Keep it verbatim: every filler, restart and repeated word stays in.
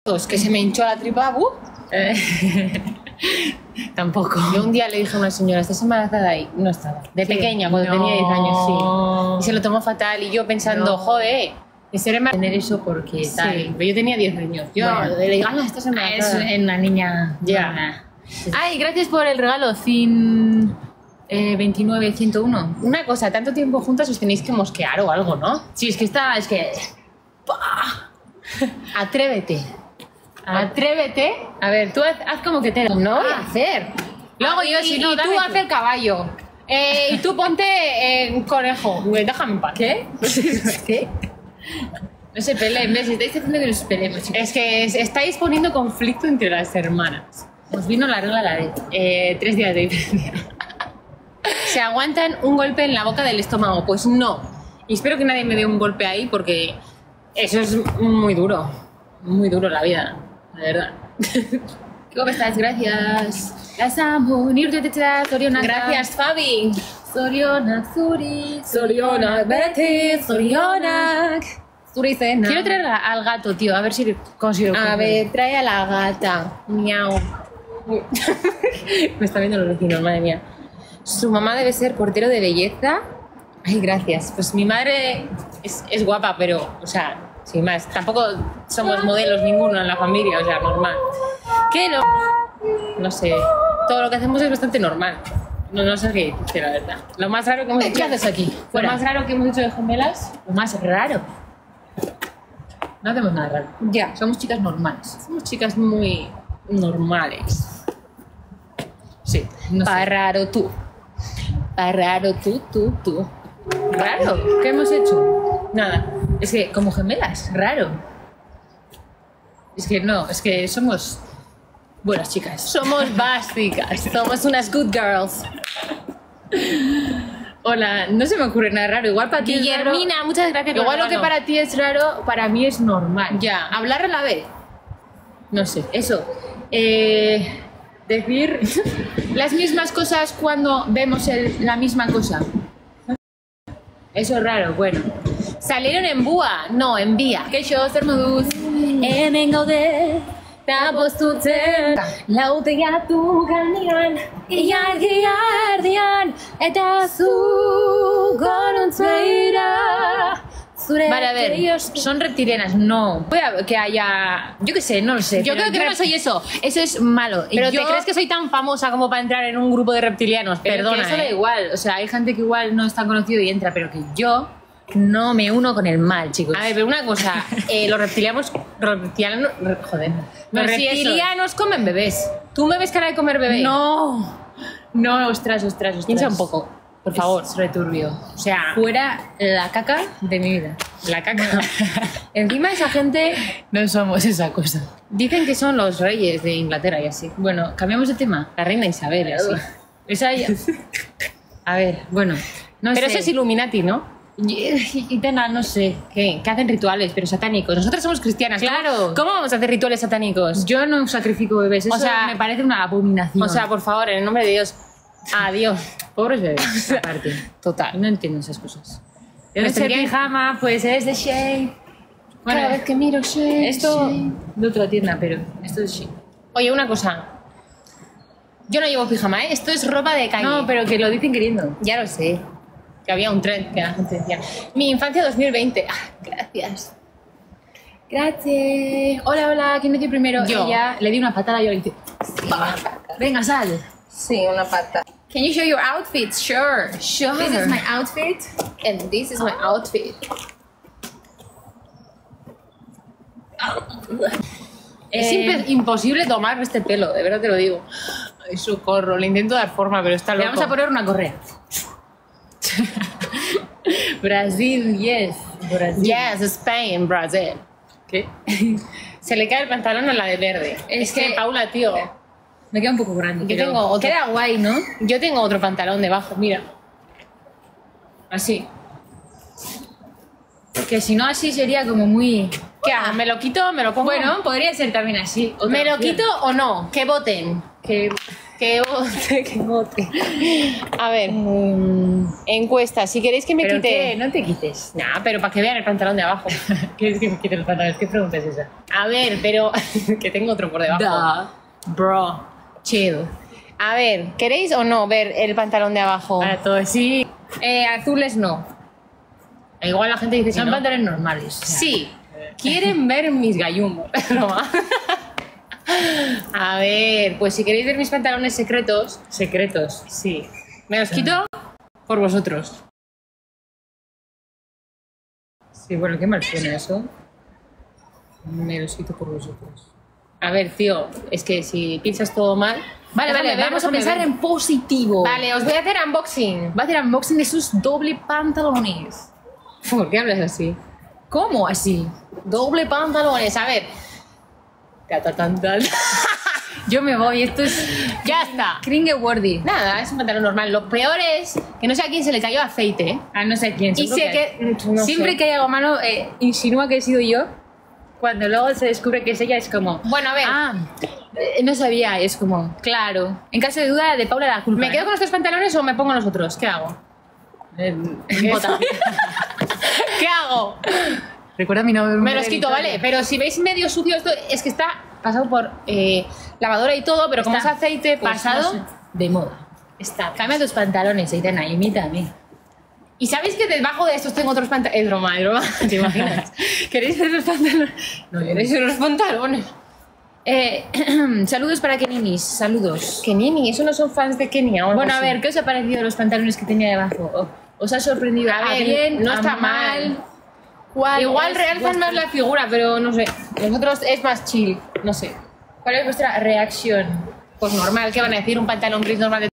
que se me hinchó la tripa, uh. Eh, Tampoco. Yo un día le dije a una señora, ¿estás embarazada? Y no estaba. De ¿Qué? pequeña, cuando No. tenía diez años, sí. Y se lo tomó fatal y yo pensando, No. joder, de ser embarazada. Tener eso porque Sí, tal. pero yo tenía diez años. Yo Bueno. le digo, "Ala, estás Ah, embarazada". es en una niña. Ya. Nah. Ay, gracias por el regalo, Cin eh, veintinueve ciento uno. Una cosa, tanto tiempo juntas os tenéis que mosquear o algo, ¿no? Sí, es que está, es que. Atrévete. A, Atrévete. a ver, tú haz, haz como que te. No voy a Ah, hacer. Lo hago yo, y- si no, y tú tú. haz el caballo. Eh, y tú ponte eh, un conejo. Güey, déjame en paz. ¿Qué? ¿Qué? No se peleen, ¿ves? Estáis haciendo que nos peleemos, chicos. Es que es- estáis poniendo conflicto entre las hermanas. Os vino la regla a la vez. Eh, tres días de diferencia. ¿Se aguantan un golpe en la boca del estómago? Pues no. Y espero que nadie me dé un golpe ahí porque eso es muy duro. Muy duro la vida, la verdad. ¿Cómo estás? Gracias. Las amo. Nirteteta, Sorionak. Gracias, Fabi. Sorionak, Zuri. Sorionak, Betty, Sorionak. Suricena. Quiero traer a- al gato, tío, a ver si consigo. A cogerlo. ver, trae a la gata. Miau. Uy. Me está viendo los vecinos, madre mía. Su mamá debe ser portero de belleza. Ay, gracias. Pues mi madre es, es guapa, pero, o sea, sin más. Tampoco somos modelos ninguno en la familia, o sea, normal. ¿Qué no? No sé. Todo lo que hacemos es bastante normal. No, no sé qué decirte, la verdad. Lo más raro que hemos ¿Qué hecho. haces aquí? Lo Fuera. más raro que hemos hecho de gemelas. Lo más raro. No hacemos nada raro. Ya. Somos chicas normales. Somos chicas muy normales. Sí. No Pa' sé. raro tú. Pa' raro tú, tú, tú. Raro. ¿Qué hemos hecho? Nada. Es que como gemelas, raro. Es que no, es que somos buenas chicas. Somos básicas. Somos unas good girls. Hola, no se me ocurre nada raro. Igual para ti es raro. Guillermina, muchas gracias por Igual el lo que regalo. para ti es raro, para mí es normal. Ya, hablar a la vez. No sé, eso. Eh, decir las mismas cosas cuando vemos el- la misma cosa. Eso es raro, bueno. ¿Salieron en búa? No, en vía. Que yo ser modus. En engode, tapos tu ten, lautea tu ganean, iargi ardian, eta zu goruntzeira. Zure Vale, a ver, ellos- son reptilianas, no. Voy a que haya. Yo qué sé, no lo sé. Yo pero creo que rep- no soy eso. Eso es malo. Pero Yo- ¿te crees que soy tan famosa como para entrar en un grupo de reptilianos? Pero Perdona, que eso da ¿eh? igual. O sea, hay gente que igual no es tan conocido y entra, pero que yo no me uno con el mal, chicos. A ver, pero una cosa, eh, los reptilianos, reptilianos, re- joder, los Pero sí, eso es. reptilianos comen bebés. ¿Tú me ves cara de comer bebé? No, no, ostras, ostras, ostras. Piensa un poco, por favor. Es returbio. O sea, Fuera la caca de mi vida. la caca. Encima esa gente No somos esa cosa. dicen que son los reyes de Inglaterra y así. Bueno, cambiamos de tema. La reina Isabel y así. Esa ya- A ver, bueno. No Pero sé. eso es Illuminati, ¿no? Y, y tena, no sé. ¿Qué? Que hacen rituales, pero satánicos. Nosotras somos cristianas. ¿Cómo- Claro. ¿Cómo vamos a hacer rituales satánicos? Yo no sacrifico bebés. Eso O sea, me parece una abominación. O sea, por favor, en el nombre de Dios. Adiós. pobres bebés, aparte. Total. No entiendo esas cosas. Pero Ese tendrían- pijama, pues es de Shea. Bueno, Cada vez que miro Shea, esto Shea. de otra tienda, pero esto es Shea. Oye, una cosa. Yo no llevo pijama, ¿eh? Esto es ropa de calle. No, pero que lo dicen queriendo. Ya lo sé. Que había un trend que la gente decía. Mi infancia dos mil veinte. Ah, gracias. Gracias. Hola, hola, ¿quién me dio primero? Yo. Ella le di una patada y yo le dije, venga, sal. Sí, una pata. Can you show your outfit? Sure. Sure. This is my outfit. And this is my outfit. Es Eh, impe- imposible tomar este pelo, de verdad te lo digo. Ay, socorro, le intento dar forma, pero está Le loco. vamos a poner una correa. Brasil, yes. Brasil. Yes, Spain, Brasil. ¿Qué? Se le cae el pantalón a la de verde. Es, Es que, que- Paula, tío, Me queda un poco grande. Yo pero tengo otro. Queda guay, ¿no? yo tengo otro pantalón debajo, mira. Así. Que si no así sería como muy... ¿Qué hago? ¿Me lo quito? ¿Me lo pongo? Bueno, podría ser también así. otra ¿me lo opción. quito o no? Que voten. Que Que bote, que bote. A ver, encuesta. Si queréis que me ¿Pero quite... qué? No te quites. Nah, pero para que vean el pantalón de abajo. ¿Quieres que me quite los pantalones? ¿Qué pregunta es esa? A ver, pero... que tengo otro por debajo. Da. Bro. Chill. A ver, ¿queréis o no ver el pantalón de abajo? Para todo sí. Eh, azules no. Igual la gente dice que Son no. pantalones normales. o sea. Sí. Quieren ver mis gallumos. Broma. A ver, pues si queréis ver mis pantalones secretos, Secretos. sí. Me los quito por vosotros. Sí, bueno, qué mal suena eso. Me los quito por vosotros. A ver, tío, es que si piensas todo mal... Vale, Déjame vale, ver, vamos a déjame pensar ver. en positivo. Vale, os voy a hacer unboxing. Va a hacer unboxing de sus doble pantalones. ¿Por qué hablas así? ¿Cómo así? Doble pantalones, a ver. Ta, ta, tan, tan. Yo me voy, esto es Ya está. cringe-worthy. Nada, es un pantalón normal. Lo peor es que no sé a quién se le cayó aceite, ¿eh? Ah, no sé quién. Y seguro sé que- que... no Siempre sé. que hay algo malo, eh, insinúa que he sido yo. Cuando luego se descubre que es ella, es como... Bueno, a ver. Ah, eh, no sabía, es como... Claro. En caso de duda, de Paula la culpa. ¿Me quedo ¿eh? con estos pantalones o me pongo los otros? ¿Qué hago? Eh, Bota. ¿Qué hago? Recuerda mi nombre. Me los quito, ¿vale? Pero si veis medio sucio esto, es que está pasado por eh, lavadora y todo, pero como es Está aceite, pues pasado no sé. de moda. Está. Cambia tus pantalones, Aitana, imítame. ¿Y sabéis que debajo de estos tengo otros pantalones? Es broma, es broma. ¿Te imaginas? ¿Queréis ver los pantalones? No, yo ¿Queréis ver los pantalones? Eh, saludos para Keninis, saludos. Que Nini, eso no son fans de Kenia. o algo Bueno, a así. ver, ¿qué os ha parecido los pantalones que tenía debajo? ¿O- ¿Os ha sorprendido? A ¿A ver, bien? no ¿A está mal? mal. ¿Cuál Igual es realzan vuestra- más la figura, pero no sé. Nosotros es más chill, no sé. ¿Cuál es vuestra reacción? Pues normal, ¿qué van a decir? Un pantalón gris normal de